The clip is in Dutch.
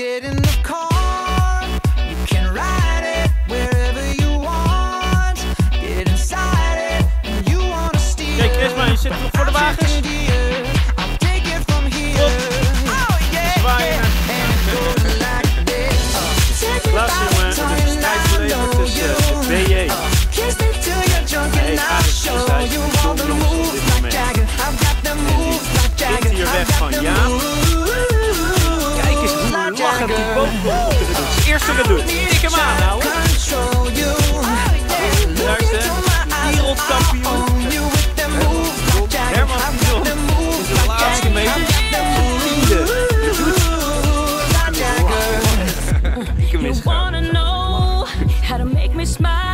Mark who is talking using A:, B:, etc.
A: Get in the car, you can ride it wherever you want. Get inside it, and you wanna steer.
B: Kijk, Chris, je zit nog voor de wagens.
A: I'll take it from here. Oh yeah,
B: Zwaaien naar Klasse, jongen. Het is tijd geleverd tussen de BJ. Hey, eigenlijk is hij zonjongs op dit moment. En die is hier weg van Jaap. Kijk eens hoe lachend die boven komt. Eerste gedoe. Tik hem aan, nou. Daar is de wereldkampioen. Herman Pion is de laatste meter. Tiende. Ik mis hem.